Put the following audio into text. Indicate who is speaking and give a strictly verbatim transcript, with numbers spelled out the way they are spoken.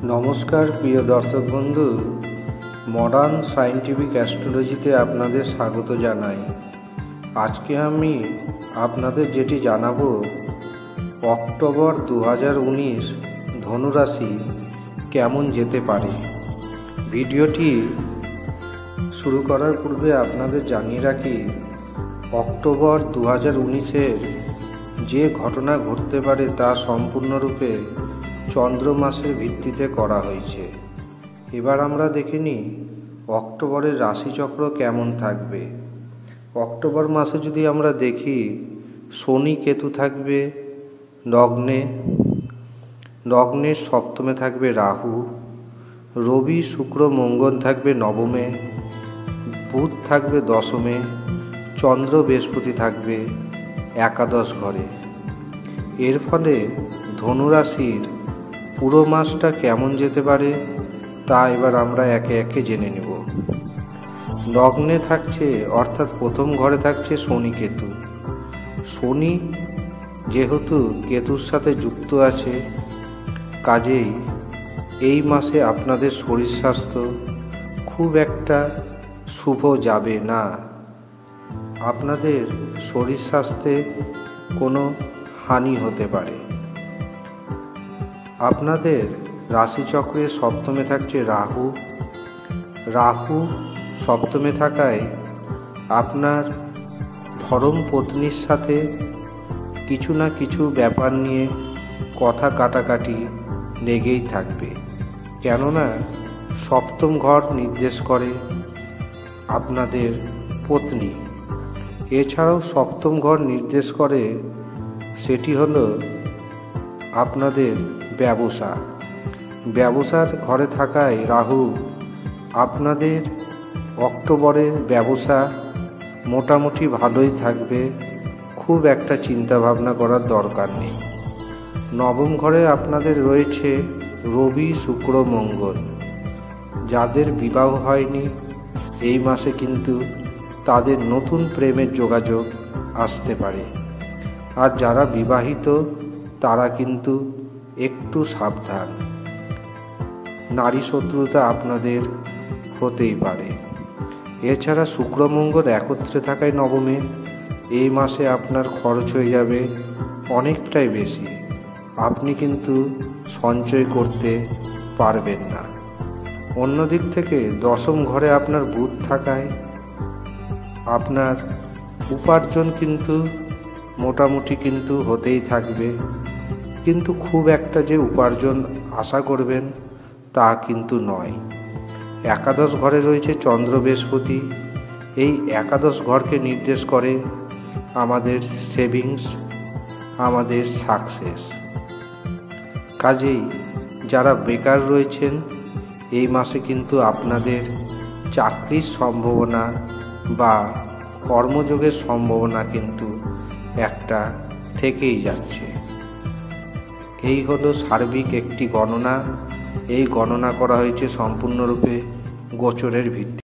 Speaker 1: নমস্কার প্রিয় দর্শক বন্ধু, মডার্ন সায়েন্টিফিক অ্যাস্ট্রোলজিতে আপনাদের স্বাগত জানাই। আজকে আমি আপনাদের যেটি জানাবো, অক্টোবর দু হাজার উনিশ ধনুরাশি কেমন যেতে পারে। ভিডিওটি শুরু করার পূর্বে আপনাদের জানিয়ে রাখি, অক্টোবর দু হাজার উনিশের যে ঘটনা ঘটতে পারে তা সম্পূর্ণরূপে চন্দ্র মাসের ভিত্তিতে করা হয়েছে। এবার আমরা দেখে নিই অক্টোবরের রাশিচক্র কেমন থাকবে। অক্টোবর মাসে যদি আমরা দেখি, শনি কেতু থাকবে লগ্নে, লগ্নের সপ্তমে থাকবে রাহু, রবি শুক্র মঙ্গল থাকবে নবমে, বুধ থাকবে দশমে, চন্দ্র বৃহস্পতি থাকবে একাদশ ঘরে। এর ফলে ধনুরাশির পুরো মাসটা কেমন যেতে পারে তা এবার আমরা একে একে জেনে নেব। লগ্নে থাকছে, অর্থাৎ প্রথম ঘরে থাকছে শনি কেতু। শনি যেহেতু কেতুর সাথে যুক্ত আছে, কাজেই এই মাসে আপনাদের শরীর স্বাস্থ্য খুব একটা শুভ যাবে না। আপনাদের শরীর স্বাস্থ্যে কোনো হানি হতে পারে। আপনাদের রাশিচক্রের সপ্তমে থাকছে রাহু। রাহু সপ্তমে থাকায় আপনার ধর্মপত্নীর সাথে কিছু না কিছু ব্যাপার নিয়ে কথা কাটাকাটি লেগেই থাকবে, কেননা সপ্তম ঘর নির্দেশ করে আপনাদের পত্নী। এছাড়াও সপ্তম ঘর নির্দেশ করে সেটি হলো আপনাদের ব্যবসা। ব্যবসার ঘরে থাকায় রাহু আপনাদের অক্টোবরের ব্যবসা মোটামুটি ভালোই থাকবে, খুব একটা চিন্তা ভাবনা করার দরকার নেই। নবম ঘরে আপনাদের রয়েছে রবি শুক্র মঙ্গল। যাদের বিবাহ হয়নি এই মাসে কিন্তু তাদের নতুন প্রেমের যোগাযোগ আসতে পারে, আর যারা বিবাহিত তারা কিন্তু একটু সাবধান, নারী শত্রুতা আপনাদের হতেই পারে। এছাড়া শুক্র মঙ্গল একত্রে থাকায় নবমে এই মাসে আপনার খরচ হয়ে যাবে অনেকটাই বেশি। আপনি কিন্তু সঞ্চয় করতে পারবেন না। অন্যদিক থেকে দশম ঘরে আপনার বুধ থাকায় আপনার উপার্জন কিন্তু মোটামুটি কিন্তু হতেই থাকবে, কিন্তু খুব একটা যে উপার্জন আশা করবেন তা কিন্তু নয়। একাদশ ঘরে রয়েছে চন্দ্র বৃহস্পতি। এই একাদশ ঘরকে নির্দেশ করে আমাদের সেভিংস, আমাদের সাকসেস। কাজেই যারা বেকার রয়েছেন এই মাসে কিন্তু আপনাদের চাকরির সম্ভাবনা বা কর্মযোগের সম্ভাবনা কিন্তু একটা থেকেই যাচ্ছে। এই হলো সার্বিক একটি গণনা। এই গণনা করা হয়েছে সম্পূর্ণরূপে গোচরের ভিত্তি।